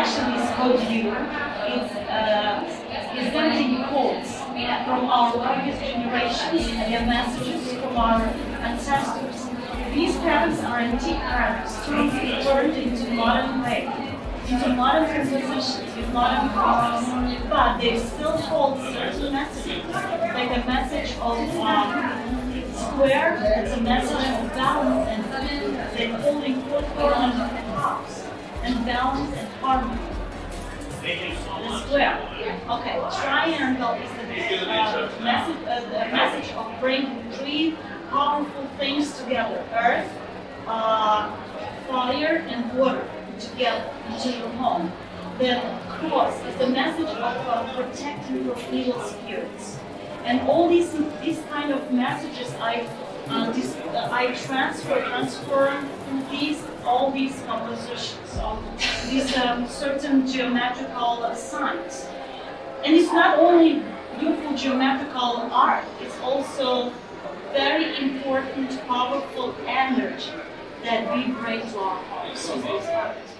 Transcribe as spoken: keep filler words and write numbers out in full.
actually is called you. It's uh, is empty codes from our previous generations and messages from our ancestors. These patterns are antique patterns turned into modern way, into modern compositions with modern colors, but they still hold certain messages, like a message of um, square, it's a message of balance and they're holding both form and house, and balance and harmony. The square. Okay, triangle is the uh, message, uh, the message of bringing three powerful things together: earth, uh, fire, and water together into your home. The cross is the message of uh, protecting from evil spirits. And all these these kind of messages I uh, this, uh, I transfer transfer these all these compositions of these um, certain geometrical uh, signs. And it's not only beautiful geometrical art; it's also very important, powerful energy that we bring to our homes.